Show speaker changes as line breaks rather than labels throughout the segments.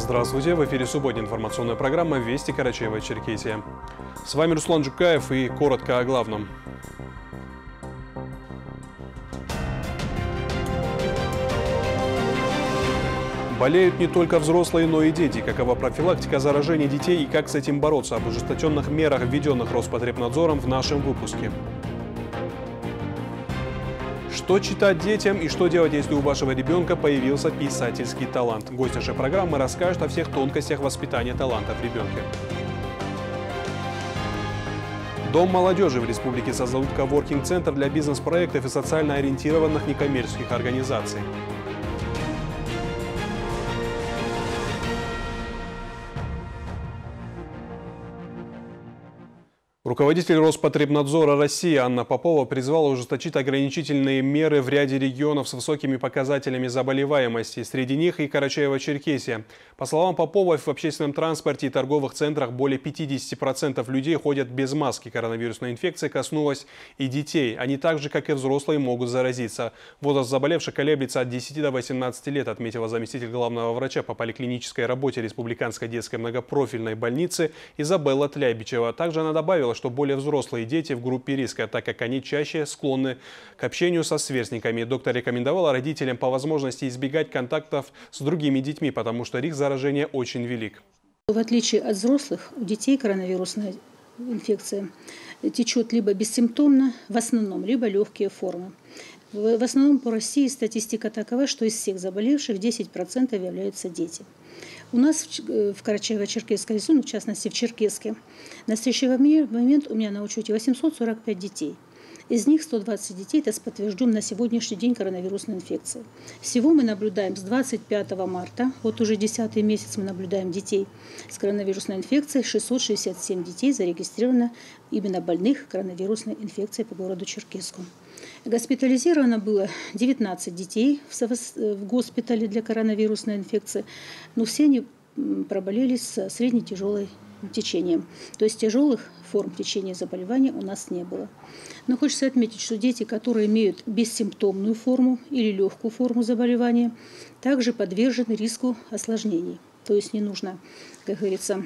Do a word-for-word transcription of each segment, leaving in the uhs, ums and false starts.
Здравствуйте, в эфире субботняя информационная программа «Вести Карачаево-Черкесия». С вами Руслан Жукаев и коротко о главном. Болеют не только взрослые, но и дети. Какова профилактика заражения детей и как с этим бороться? Об ужесточенных мерах, введенных Роспотребнадзором, в нашем выпуске. Что читать детям и что делать, если у вашего ребенка появился писательский талант? Гость нашей программы расскажет о всех тонкостях воспитания таланта в ребенке. Дом молодежи в республике создадут коворкинг-центр для бизнес-проектов и социально ориентированных некоммерческих организаций. Руководитель Роспотребнадзора России Анна Попова призвала ужесточить ограничительные меры в ряде регионов с высокими показателями заболеваемости. Среди них и Карачаево-Черкесия. По словам Поповой, в общественном транспорте и торговых центрах более пятидесяти процентов людей ходят без маски. Коронавирусная инфекция коснулась и детей. Они так же, как и взрослые, могут заразиться. Возраст заболевших колеблется от десяти до восемнадцати лет, отметила заместитель главного врача по поликлинической работе Республиканской детской многопрофильной больницы Изабелла Тлябичева. Также она добавила, что более взрослые дети в группе риска, так как они чаще склонны к общению со сверстниками. Доктор рекомендовала родителям по возможности избегать контактов с другими детьми, потому что риск заражения очень велик.
В отличие от взрослых, у детей коронавирусная инфекция течет либо бессимптомно, в основном, либо легкие формы. В основном по России статистика такова, что из всех заболевших десять процентов являются дети. У нас в Карачаево-Черкесской районе, в частности в Черкесске, на настоящий момент у меня на учете восемьсот сорок пять детей. Из них сто двадцать детей это с подтвержденной на сегодняшний день коронавирусной инфекцией. Всего мы наблюдаем с двадцать пятого марта, вот уже десятый месяц мы наблюдаем детей с коронавирусной инфекцией, шестьсот шестьдесят семь детей зарегистрировано именно больных коронавирусной инфекцией по городу Черкесску. Госпитализировано было девятнадцать детей в госпитале для коронавирусной инфекции, но все они проболели с средне-тяжелым течением. То есть тяжелых форм течения заболевания у нас не было. Но хочется отметить, что дети, которые имеют бессимптомную форму или легкую форму заболевания, также подвержены риску осложнений. То есть не нужно, как говорится,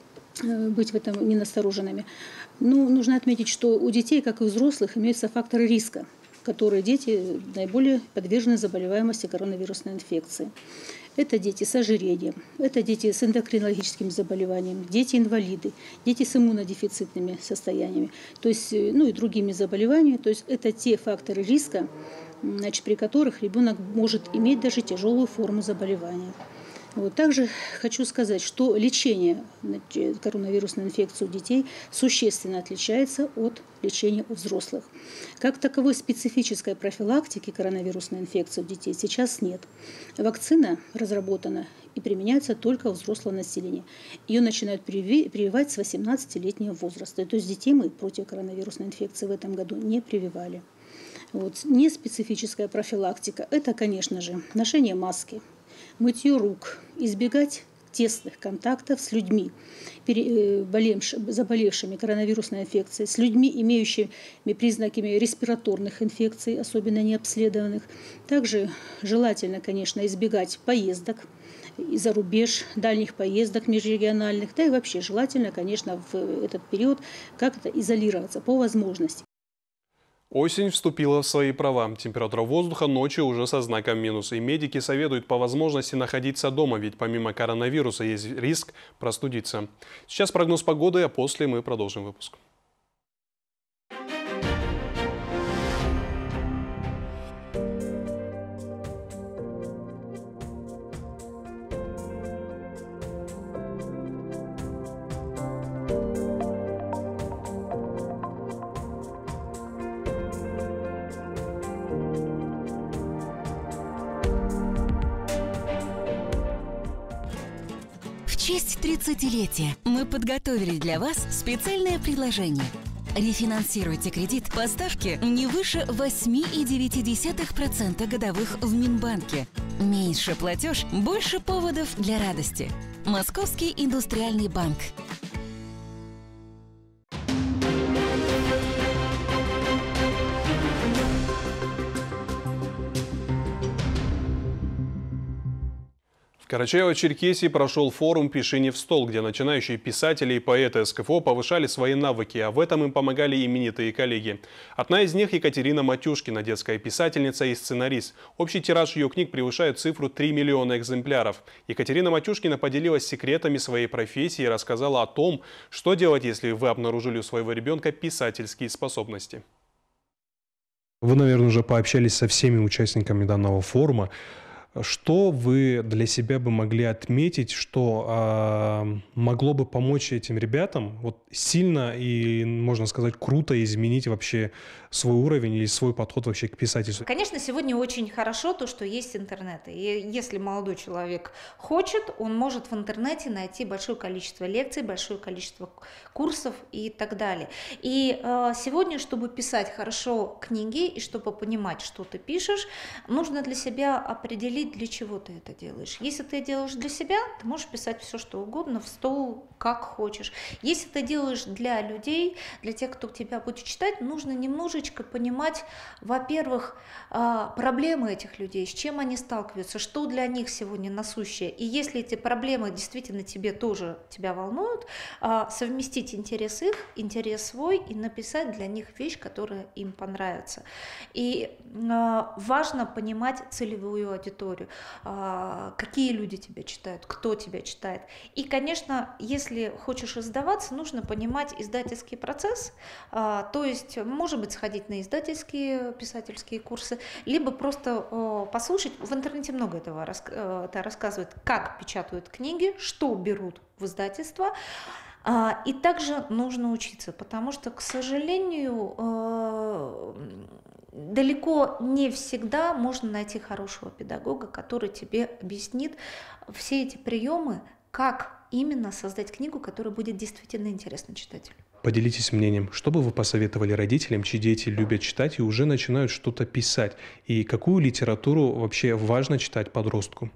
быть в этом ненастороженными. Но нужно отметить, что у детей, как и у взрослых, имеются факторы риска, которые дети наиболее подвержены заболеваемости коронавирусной инфекции. Это дети с ожирением, это дети с эндокринологическими заболеваниями, дети-инвалиды, дети с иммунодефицитными состояниями, то есть, ну и другими заболеваниями. То есть это те факторы риска, значит, при которых ребенок может иметь даже тяжелую форму заболевания. Вот. Также хочу сказать, что лечение коронавирусной инфекции у детей существенно отличается от лечения у взрослых. Как таковой специфической профилактики коронавирусной инфекции у детей сейчас нет. Вакцина разработана и применяется только у взрослого населения. Ее начинают прививать с восемнадцатилетнего возраста. То есть детей мы против коронавирусной инфекции в этом году не прививали. Вот. Неспецифическая профилактика – это, конечно же, ношение маски, мытье рук, избегать тесных контактов с людьми, заболевшими коронавирусной инфекцией, с людьми, имеющими признаками респираторных инфекций, особенно необследованных. Также желательно, конечно, избегать поездок за рубеж, дальних поездок межрегиональных, да и вообще желательно, конечно, в этот период как-то изолироваться по возможности.
Осень вступила в свои права. Температура воздуха ночью уже со знаком минус. И медики советуют по возможности находиться дома, ведь помимо коронавируса есть риск простудиться. Сейчас прогноз погоды, а после мы продолжим выпуск.
В честь тридцатилетия мы подготовили для вас специальное предложение. Рефинансируйте кредит по ставке не выше восемь целых девять десятых процента годовых в Минбанке. Меньше платеж, больше поводов для радости. Московский индустриальный банк.
В Карачаево-Черкесии прошел форум «Пиши не в стол», где начинающие писатели и поэты СКФО повышали свои навыки, а в этом им помогали именитые коллеги. Одна из них – Екатерина Матюшкина, детская писательница и сценарист. Общий тираж ее книг превышает цифру три миллиона экземпляров. Екатерина Матюшкина поделилась секретами своей профессии и рассказала о том, что делать, если вы обнаружили у своего ребенка писательские способности. Вы, наверное, уже пообщались со всеми участниками данного форума. Что вы для себя бы могли отметить, что э, могло бы помочь этим ребятам вот сильно и, можно сказать, круто изменить вообще свой уровень или свой подход вообще к писательству?
Конечно, сегодня очень хорошо то, что есть интернет. И если молодой человек хочет, он может в интернете найти большое количество лекций, большое количество курсов и так далее. И э, сегодня, чтобы писать хорошо книги и чтобы понимать, что ты пишешь, нужно для себя определить, для чего ты это делаешь. Если ты делаешь для себя, ты можешь писать все, что угодно, в стол, как хочешь. Если ты делаешь для людей, для тех, кто тебя будет читать, нужно немножечко понимать, во-первых, проблемы этих людей, с чем они сталкиваются, что для них сегодня насущее. И если эти проблемы действительно тебе тоже тебя волнуют, совместить интерес их, интерес свой и написать для них вещь, которая им понравится. И важно понимать целевую аудиторию. Какие люди тебя читают, кто тебя читает. И, конечно, если хочешь издаваться, нужно понимать издательский процесс, то есть, может быть, сходить на издательские писательские курсы, либо просто послушать. В интернете много этого это рассказывает, как печатают книги, что берут в издательство. И также нужно учиться, потому что, к сожалению, далеко не всегда можно найти хорошего педагога, который тебе объяснит все эти приемы, как именно создать книгу, которая будет действительно интересна читателю.
Поделитесь мнением, что бы вы посоветовали родителям, чьи дети любят читать и уже начинают что-то писать? И какую литературу вообще важно читать подростку?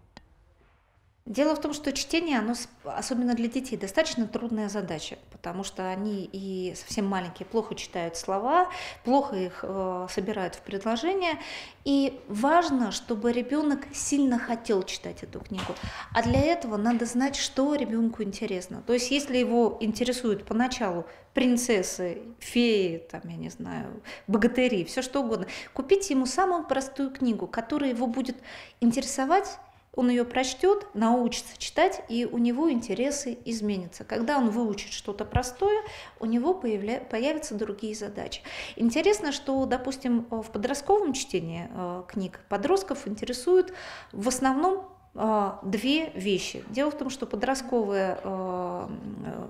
Дело в том, что чтение, оно, особенно для детей, достаточно трудная задача, потому что они и совсем маленькие плохо читают слова, плохо их э, собирают в предложения. И важно, чтобы ребенок сильно хотел читать эту книгу. А для этого надо знать, что ребенку интересно. То есть, если его интересуют поначалу принцессы, феи, там, я не знаю, богатыри, все что угодно, купите ему самую простую книгу, которая его будет интересовать. Он ее прочтет, научится читать, и у него интересы изменятся. Когда он выучит что-то простое, у него появля... появятся другие задачи. Интересно, что, допустим, в подростковом чтении э, книг подростков интересуют в основном э, две вещи. Дело в том, что подростковая э, э,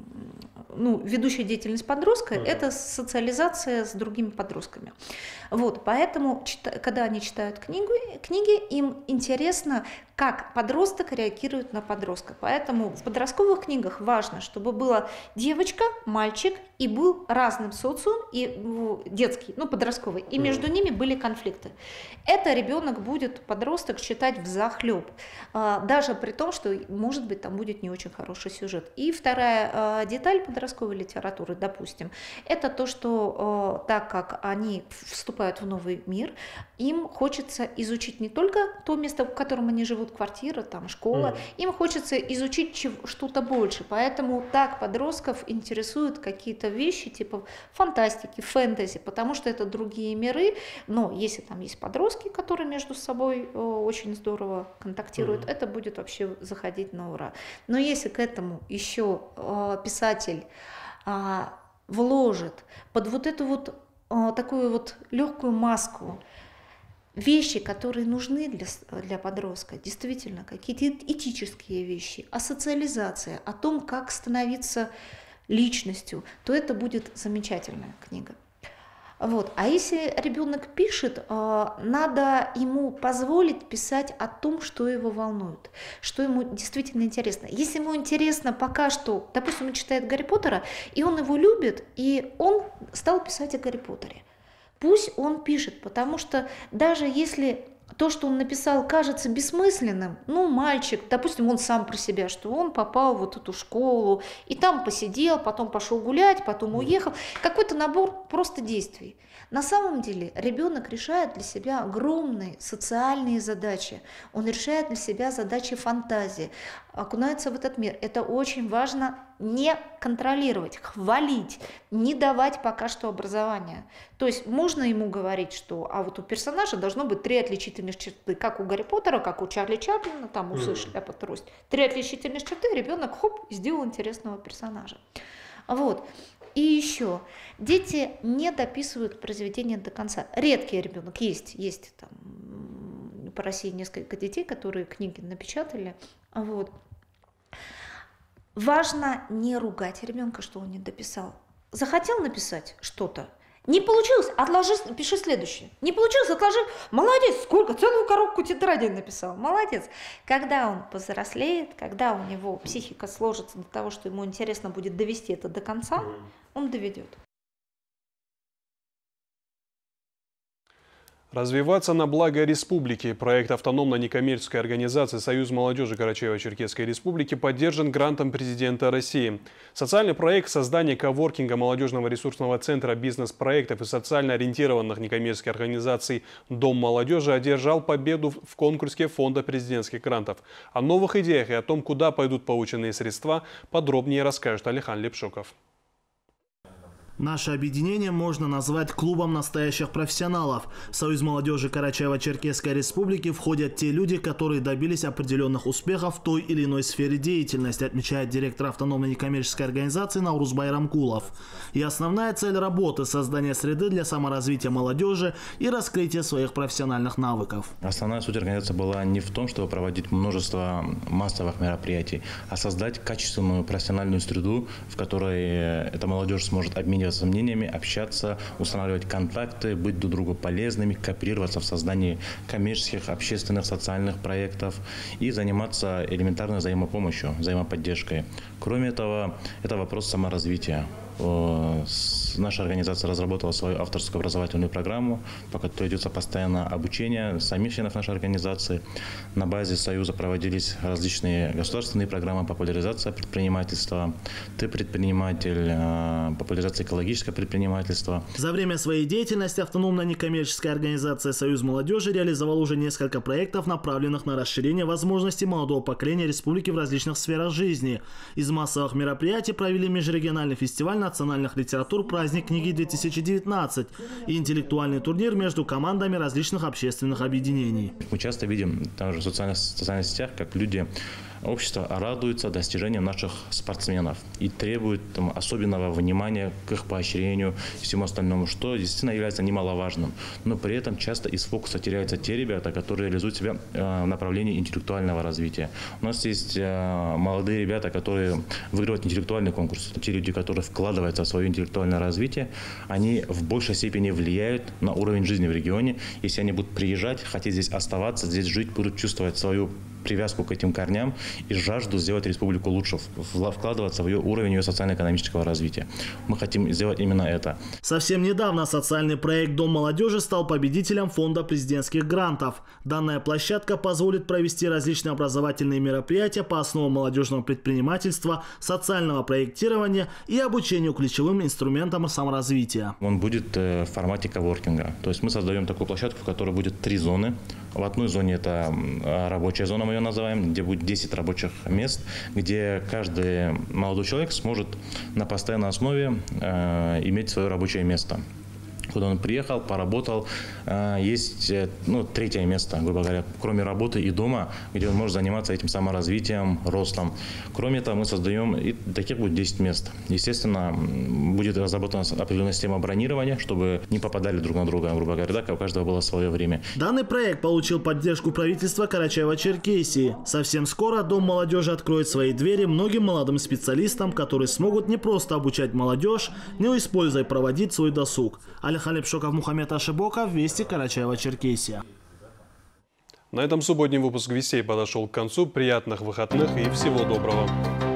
ну, ведущая деятельность подростка mm-hmm. – это социализация с другими подростками. Вот, поэтому, когда они читают книгу, книги, им интересно, как подросток реагирует на подростка. Поэтому в подростковых книгах важно, чтобы была девочка, мальчик, и был разным социум, и детский, ну, подростковый, и между mm-hmm. ними были конфликты. Это ребенок будет, подросток, читать взахлеб, даже при том, что, может быть, там будет не очень хороший сюжет. И вторая деталь подростковой литературы, допустим, это то, что так как они вступают в новый мир, им хочется изучить не только то место, в котором они живут, квартира, там, школа, mm. им хочется изучить что-то больше. Поэтому так подростков интересуют какие-то вещи типа фантастики, фэнтези, потому что это другие миры. Но если там есть подростки, которые между собой очень здорово контактируют, mm. это будет вообще заходить на ура. Но если к этому еще писатель вложит под вот эту вот такую вот легкую маску вещи, которые нужны для, для подростка, действительно, какие-то этические вещи, о социализации, о том, как становиться личностью, то это будет замечательная книга. Вот. А если ребенок пишет, надо ему позволить писать о том, что его волнует, что ему действительно интересно. Если ему интересно пока что, допустим, он читает Гарри Поттера, и он его любит, и он стал писать о Гарри Поттере. Пусть он пишет, потому что даже если то, что он написал, кажется бессмысленным, ну, мальчик, допустим, он сам про себя, что он попал в вот эту школу, и там посидел, потом пошел гулять, потом уехал. Какой-то набор просто действий. На самом деле ребенок решает для себя огромные социальные задачи. Он решает для себя задачи фантазии, окунается в этот мир. Это очень важно не контролировать, хвалить, не давать пока что образования. То есть можно ему говорить, что а вот у персонажа должно быть три отличительных черты, как у Гарри Поттера, как у Чарли Чаплина, там усы, шляпа, трость. Три отличительных черты, ребенок хоп, сделал интересного персонажа. Вот. И еще, дети не дописывают произведение до конца. Редкий ребенок, есть, есть там по России несколько детей, которые книги напечатали. Вот. Важно не ругать ребенка, что он не дописал. Захотел написать что-то, не получилось, отложи, пиши следующее. Не получилось, отложи. Молодец, сколько, целую коробку тетрадей написал. Молодец. Когда он повзрослеет, когда у него психика сложится до того, что ему интересно будет довести это до конца, он доведет.
Развиваться на благо республики. Проект автономной некоммерческой организации «Союз молодежи Карачаево-Черкесской Республики» поддержан грантом президента России. Социальный проект создания коворкинга молодежного ресурсного центра бизнес-проектов и социально ориентированных некоммерческих организаций «Дом молодежи» одержал победу в конкурсе фонда президентских грантов. О новых идеях и о том, куда пойдут полученные средства, подробнее расскажет Алихан Лепшуков.
Наше объединение можно назвать клубом настоящих профессионалов. В Союз молодежи Карачаево-Черкесской Республики входят те люди, которые добились определенных успехов в той или иной сфере деятельности, отмечает директор автономной некоммерческой организации Наурuz Байрамкулов. И основная цель работы – создание среды для саморазвития молодежи и раскрытия своих профессиональных навыков.
Основная суть организации была не в том, чтобы проводить множество массовых мероприятий, а создать качественную профессиональную среду, в которой эта молодежь сможет обмениваться мнениями, общаться, устанавливать контакты, быть друг другу полезными, кооперироваться в создании коммерческих, общественных, социальных проектов и заниматься элементарной взаимопомощью, взаимоподдержкой. Кроме этого, это вопрос саморазвития. Наша организация разработала свою авторскую образовательную программу, по которой ведется постоянное обучение самих членов нашей организации. На базе Союза проводились различные государственные программы популяризации предпринимательства, «Ты предприниматель», популяризация экологического предпринимательства.
За время своей деятельности автономная некоммерческая организация «Союз молодежи» реализовала уже несколько проектов, направленных на расширение возможностей молодого поколения республики в различных сферах жизни. Из массовых мероприятий провели межрегиональный фестиваль национальных литератур «Праздник книги-две тысячи девятнадцать» и интеллектуальный турнир между командами различных общественных объединений.
Мы часто видим там же в социальных, социальных сетях, как люди, общество радуется достижениям наших спортсменов и требует там особенного внимания к их поощрению и всему остальному, что действительно является немаловажным. Но при этом часто из фокуса теряются те ребята, которые реализуют себя в направлении интеллектуального развития. У нас есть молодые ребята, которые выигрывают интеллектуальный конкурс. Те люди, которые вкладываются в свое интеллектуальное развитие, они в большей степени влияют на уровень жизни в регионе. Если они будут приезжать, хотеть здесь оставаться, здесь жить, будут чувствовать свою привязку к этим корням и жажду сделать республику лучше, вкладываться в ее уровень ее социально-экономического развития. Мы хотим сделать именно это.
Совсем недавно социальный проект «Дом молодежи» стал победителем фонда президентских грантов. Данная площадка позволит провести различные образовательные мероприятия по основам молодежного предпринимательства, социального проектирования и обучению ключевым инструментам саморазвития.
Он будет в формате коворкинга. То есть мы создаем такую площадку, в которой будет три зоны. В одной зоне это рабочая зона, мы ее называем, где будет десять рабочих мест, где каждый молодой человек сможет на постоянной основе э, иметь свое рабочее место. Куда он приехал, поработал. Есть ну, третье место, грубо говоря, кроме работы и дома, где он может заниматься этим саморазвитием, ростом. Кроме этого, мы создаем, и таких будет десять мест. Естественно, будет разработана определенная система бронирования, чтобы не попадали друг на друга, грубо говоря, так, у каждого было свое время.
Данный проект получил поддержку правительства Карачаево-Черкесии. Совсем скоро Дом молодежи откроет свои двери многим молодым специалистам, которые смогут не просто обучать молодежь, но и используя проводить свой досуг. Алихан Лепшуков, Мухаммед Ашибоков, Вести, Карачаево-Черкесия.
На этом субботний выпуск «Вестей» подошел к концу. Приятных выходных и всего доброго.